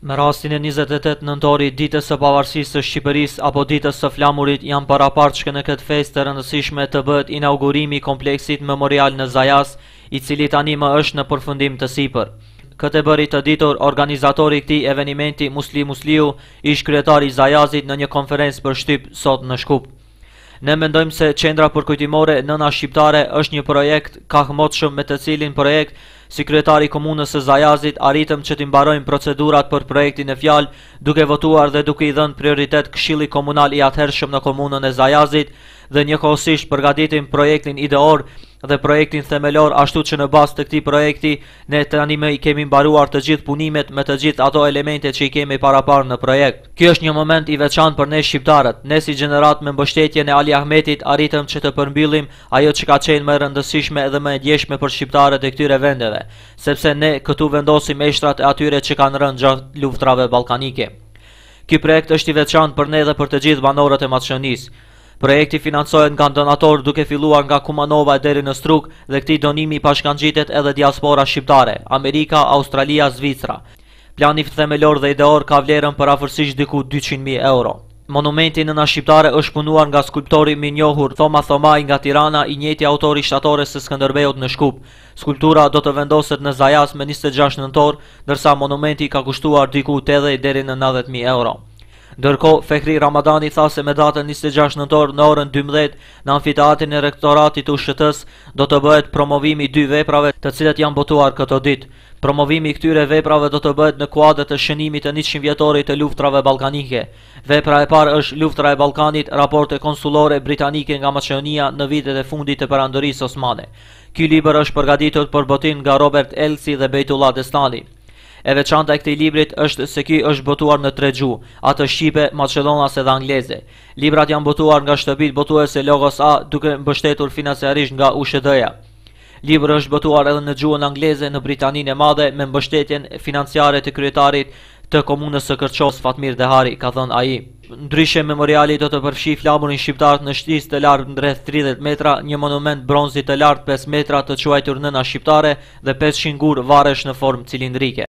Me rastin e 28 nëntorit ditës së pavarësisë së Shqipërisë apo ditës së flamurit janë paraparshme në këtë festë të rëndësishme të bëhet inaugurimi i kompleksit memorial në Zajas, i cili tani më është në përfundim të sipër. Këtë e bëri të ditur organizatori i këtij eventi Musli Musliu, ish kryetari i Zajazit në një konferencë për shtyp sot në Shkup. Ne mendojmë se Qendra Përkujtimore Nëna Shqiptare është një projekt kahmotshëm me të cilin projekt si kryetari i komunës së Zajazit arritëm që të mbarojmë procedurat për projektin e fjalë, duke votuar dhe duke i dhënë prioritet Këshillit Komunal i atëhershëm në komunën e Zajazit dhe njëkohësisht përgatitim projektin ideor dhe projektin themelor, ashtu që në bazë të këtij projekti ne tani më i kemi mbaruar të gjithë punimet me të gjithë ato elemente që i kemi paraparë në projekt. Ky është një moment i veçantë për ne shqiptarët. Ne si gjenerat me mbështetjen e Ali Ahmetit arritëm që të përmbyllim ajo që ka qenë më e rëndësishme dhe më e djeshme për shqiptarët e këtyre vendeve, sepse ne këtu vendosim eshtrat e atyre që kanë rënë gjatë luftrave ballkanike. Ky projekt është i veçantë për ne dhe për të gjithë banorët e Maqedonisë. Projekti financohet nga donator duke filluar nga Kumanova deri në Struk dhe këtij donimi pashkangjitet edhe diaspora shqiptare, Amerika, Australia, Zvicra. Plani themelor dhe ideor ka vlerën për afërsisht diku 200.000 euro. Monumenti Nëna Shqiptare është punuar nga skulptori më i njohur Thoma Thomaj nga Tirana, i njëjti autori shtatores së Skënderbeut në Shkup. Skulptura do të vendoset në Zajas me 26 nëntor, ndërsa monumenti ka kushtuar diku 80 deri në 90.000 euro. Ndërkohë, Fehri Ramadani tha se me datën 26 nëntor në orën 12 në amfiteatrin e rektoratit të USHT-s do të bëhet promovimi i 2 veprave të cilat janë botuar këtë ditë. Promovimi i këtyre veprave do të bëhet në kuadër të shënimit të 100 vjetorit të luftrave ballkanike. Vepra e parë është luftra e Ballkanit, raporte konsullore britanike nga Maqedonia në vitet e fundit të perandorisë osmane. Ky libër është përgatitur për botim nga Robert Elsi dhe Bejtullah Destani. E veçanta e këtij librit është se ky është botuar në 3 gjuhë, atë shqipe, maqedonase dhe angleze. Librat janë botuar nga shtëpitë botuese Logos A, duke mbështetur financiarisht nga USHD-ja. Libri është botuar edhe në gjuhën angleze në Britaninë e Madhe me mbështetjen financiare të kryetarit të komunës së Kërços Fatmir Dehari, ka thënë ai. Ndryshe, memoriali do të përfshijë flamurin shqiptar në shtisë të lartë rreth 30 metra, një monument bronzi të lartë 5 metra të quajtur Nëna Shqiptare dhe 500 gur varresh në formë cilindrike.